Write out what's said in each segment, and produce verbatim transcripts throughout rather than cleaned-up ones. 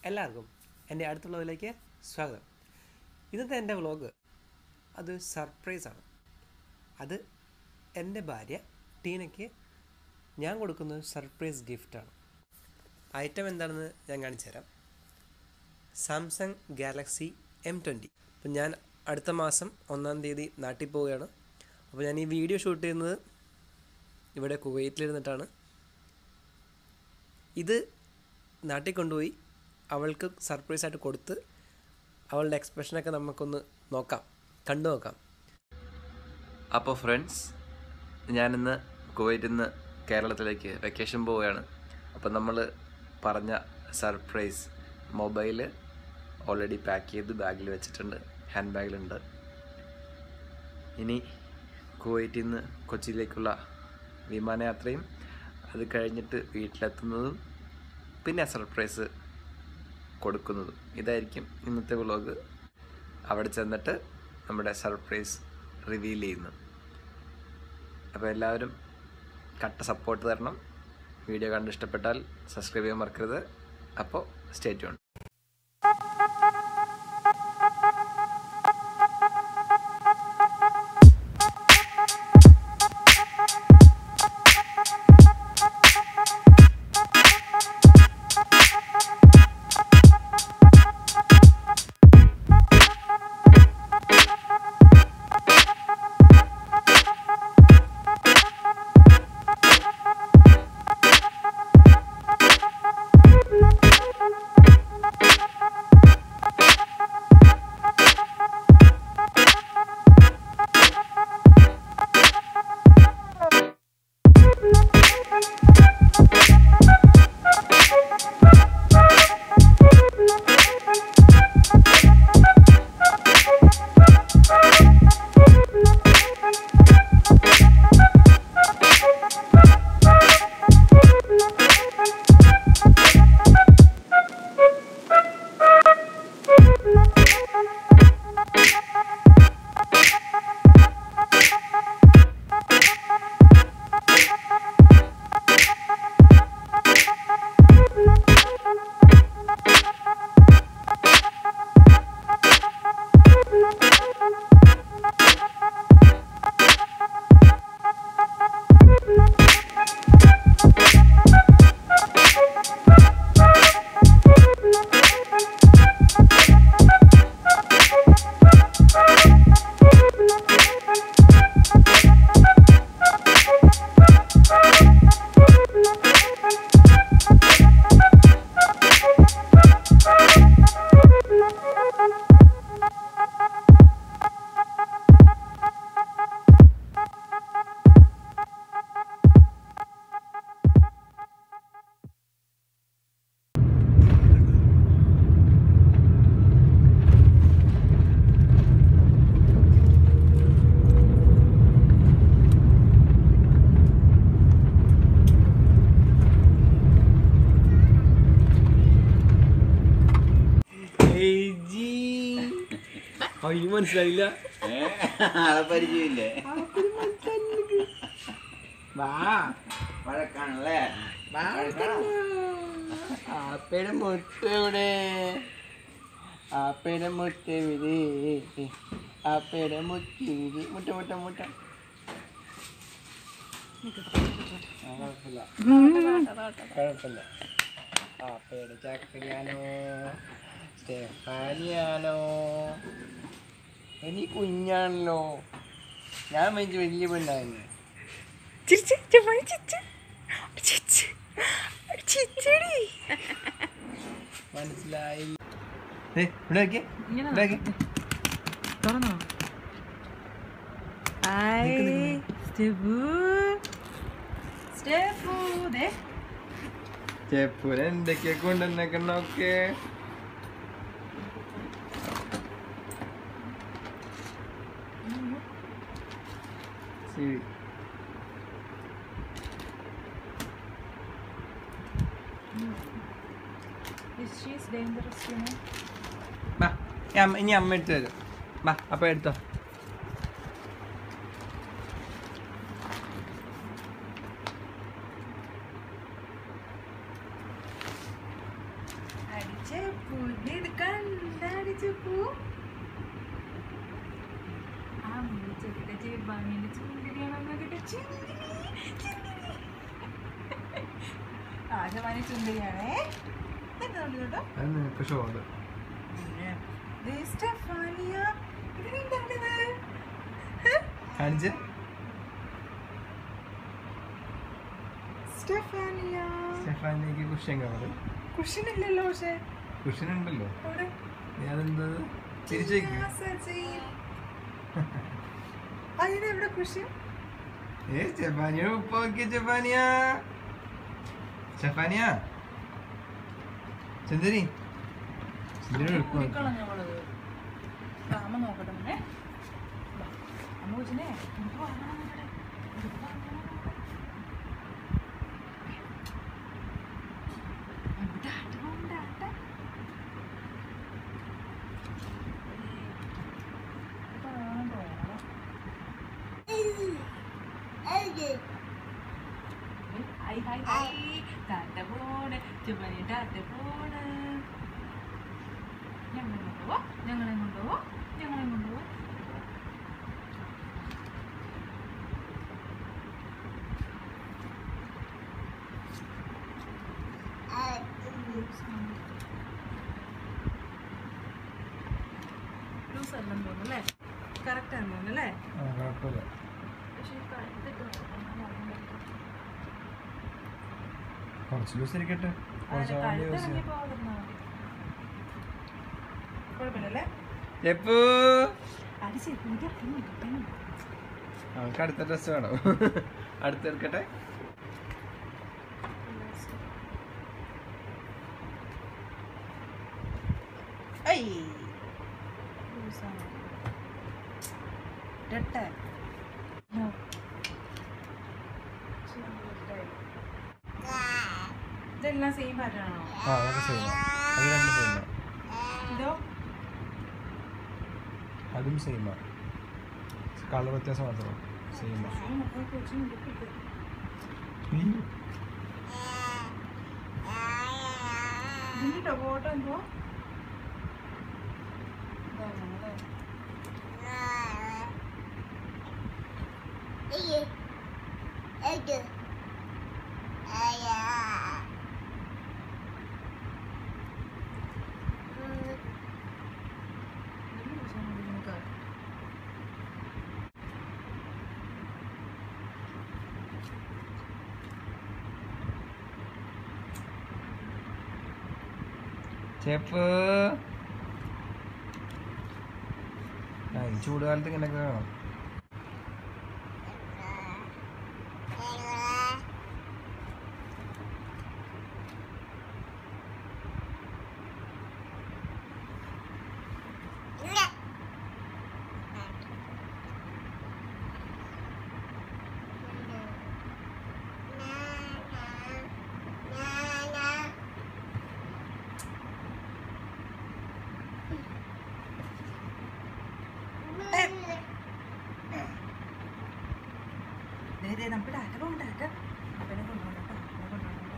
എല്ലാവർക്കും എൻ്റെ അടുത്തുള്ളതിലേക്ക് സ്വാഗതം. ഇന്നത്തെ എൻ്റെ വ്ളോഗ് അത് സർപ്രൈസാണ്. അത് എൻ്റെ ഭാര്യ ടീനയ്ക്ക് ഞാൻ കൊടുക്കുന്ന സർപ്രൈസ് ഗിഫ്റ്റാണ്. ഐറ്റം എന്താണെന്ന് ഞാൻ കാണിച്ചു തരാം. Samsung Galaxy M twenty. അപ്പം ഞാൻ അടുത്ത മാസം ഒന്നാം തീയതി നാട്ടിൽ പോവുകയാണ്. അപ്പോൾ ഞാൻ ഈ വീഡിയോ ഷൂട്ട് ചെയ്യുന്നത് ഇവിടെ കുവൈറ്റിലിരുന്നിട്ടാണ്. ഇത് നാട്ടിൽ കൊണ്ടുപോയി അവൾക്ക് സർപ്രൈസായിട്ട് കൊടുത്ത് അവളുടെ എക്സ്പ്രഷനൊക്കെ നമുക്കൊന്ന് നോക്കാം, കണ്ടു നോക്കാം. അപ്പോൾ ഫ്രണ്ട്സ്, ഞാനിന്ന് കുവൈറ്റിൽ നിന്ന് കേരളത്തിലേക്ക് വെക്കേഷൻ പോവുകയാണ്. അപ്പോൾ നമ്മൾ പറഞ്ഞ സർപ്രൈസ് മൊബൈൽ ഓൾറെഡി പാക്ക് ചെയ്ത് ബാഗിൽ വെച്ചിട്ടുണ്ട്, ഹാൻഡ് ബാഗിലുണ്ട്. ഇനി കുവൈറ്റിൽ നിന്ന് കൊച്ചിയിലേക്കുള്ള വിമാനയാത്രയും അത് കഴിഞ്ഞിട്ട് വീട്ടിലെത്തുന്നതും പിന്നെ സർപ്രൈസ് കൊടുക്കുന്നതും ഇതായിരിക്കും ഇന്നത്തെ വ്ളോഗ്. അവിടെ ചെന്നിട്ട് നമ്മുടെ സർപ്രൈസ് റിവീൽ ചെയ്യുന്നു. അപ്പോൾ എല്ലാവരും കട്ട സപ്പോർട്ട് തരണം. വീഡിയോ കണ്ട് ഇഷ്ടപ്പെട്ടാൽ സബ്സ്ക്രൈബ് ചെയ്യാൻ മറക്കരുത്. അപ്പോൾ സ്റ്റേ ട്യൂൺ. അയ്യോ, മനസ്സിലായില്ല. പരിചയമില്ലേ? വഴക്കാണല്ലേ? ആപ്പയുടെ മുട്ട ഇവിടെ, ആപ്പയുടെ മുട്ട വിരി, ആപ്പയുടെ മുട്ട വിരി, മുട്ട മുട്ട മുട്ട. കുഴപ്പമില്ല കുഴപ്പമില്ല. ആപ്പയുടെ ചക്കരയാണോ സ്റ്റെഫാനിയാണോ? എനിക്ക് കുഞ്ഞാണല്ലോ. ഞാൻ വെച്ച് വലിയ പെണ്ണായിരുന്നു. മനസ്സിലായി. സ്റ്റെഫൂന് എന്തൊക്കെയാ കൊണ്ടുവന്നേക്കണോക്കെ. ശരി, ഇനി അമ്മ എടുത്തു തരും. വാ, അപ്പൊ എടുത്തോ. ചെപ്പൂന് കണ്ടാടി ചെപ്പു അമ്മ ചെറുത്ത ചെപ്പാങ്ങിന്റെ ചുന്ദരിയാണെന്നൊക്കെ ആശമാനി ചുന്ദരിയാണേ കേട്ടോ സ്റ്റെഫാനിയ ഇതെന്താണിത് സ്റ്റെഫാനിയ സ്റ്റെഫാനിയക്ക് കുഷ്യൻ കവറ് കുഷ്യനില്ലല്ലോ പക്ഷേ കുഷ്യൻ ഉണ്ടല്ലോ അതെന്താ തിരിച്ചേക്ക് അതിനെവിടെ കുഷ്യൻ ഏ സ്റ്റെഫാനിയ ഉപ്പ നോക്കിയ സ്റ്റെഫാനിയ സ്റ്റെഫാനിയ ചന്ദ്രി അമ്മ നോക്കട്ടെ മോനെ അമ്മ കൊച്ചിനെ ഹായ് ഹായ് ഹായ് ടാറ്റ പോണ് ചുമനി ടാറ്റ പോണ് ഞങ്ങളെ കൊണ്ടുപോവോ ഞങ്ങളെ കൊണ്ടുപോവോ ഞങ്ങളെ കൊണ്ടുപോവോ ലൂസ് എല്ലാം തോന്നുന്നല്ലേ കറക്റ്റ് ആണ് തോന്നുന്നല്ലേ പക്ഷേ കുറച്ച് ദിവസം ഇരിക്കട്ടെ കുഴപ്പമില്ലല്ലേ നമുക്ക് അടുത്ത ഡ്രസ് വേണം അടുത്തെടുക്കട്ടെ ഇതെല്ലാം സെയിം പാറ്റേൺ ആണോ ആ അതൊക്കെ സെയിം അത് രണ്ടും സെയിമാ ഇതോ അതും സെയിമാ കളർ വ്യത്യാസം മാത്രം സെയിമാ ഇതിന്റെ ഫോട്ടോ എന്തോ ചെപ്പ് ആ ഈ ചൂടുകാലത്ത് ഇങ്ങനെയൊക്കെ വേണം നമുക്ക് ടാറ്റ പോകണ്ട ടാറ്റ അപ്പനെ കൊണ്ടുപോകണ്ട അപ്പനെ കൊണ്ടുപോകണ്ട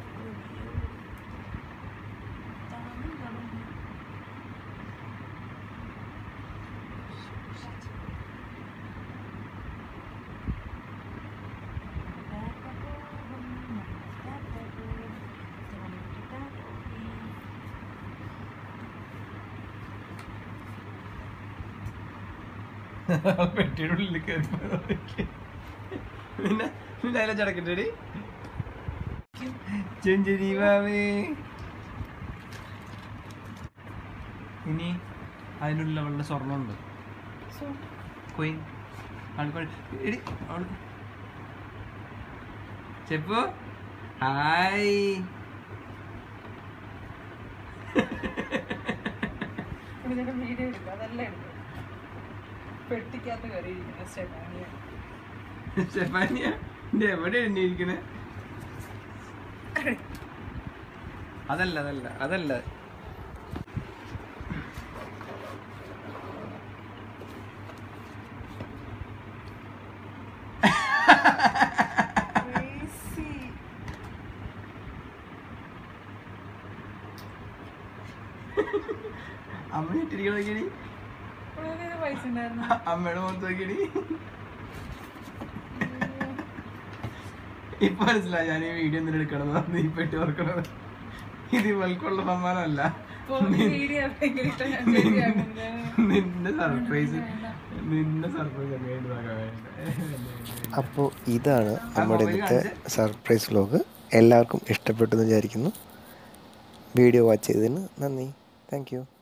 പെട്ടിയുടെ ഉള്ളിൽ കയറി പിന്നെ പിന്നെ അതിലെ ചടക്കണ്ടേടി ചെഞ്ചരി വാവേ ഇനി അതിനുള്ള അവളുടെ സ്വർണ്ണമുണ്ട് കൊയിൻ ആൾക്കാർ എടി അവൾ ചെപ്പു ഹായ് വീഡിയോ എടുക്കും അതെല്ലാം എടുക്കും പെട്ടിക്കകത്ത് കയറിയിരിക്കുന്ന സ്റ്റെഫാനിയ സ്റ്റെഫാനിയ എവിടെ എണ്ണിയിരിക്കണേ അതല്ല അതല്ല അതല്ല അമ്മ ഇട്ടിരിക്കണ നോക്കിയടി, പൈസ ഉണ്ടായിരുന്നു. അമ്മയുടെ മുഖത്ത് നോക്കിയടി. ഇപ്പൊ മനസ്സിലായി ഞാൻ ഈ വീഡിയോ എന്തിനും എടുക്കണമെന്ന് നീ പെട്ടി ഓർക്കണത്. ഇത് ഇവൾക്കുള്ള സമ്മാനമല്ല, നിന്റെ സർപ്രൈസ്, നിന്റെ സർപ്രൈസ് ഒക്കെ വേണ്ടതാക്കാൻ വേണ്ട. അപ്പോൾ ഇതാണ് നമ്മുടെ ഇന്നത്തെ സർപ്രൈസ് വ്ലോഗ്. എല്ലാവർക്കും ഇഷ്ടപ്പെട്ടു എന്ന് വിചാരിക്കുന്നു. വീഡിയോ വാച്ച് ചെയ്തതിന് നന്ദി. Thank U.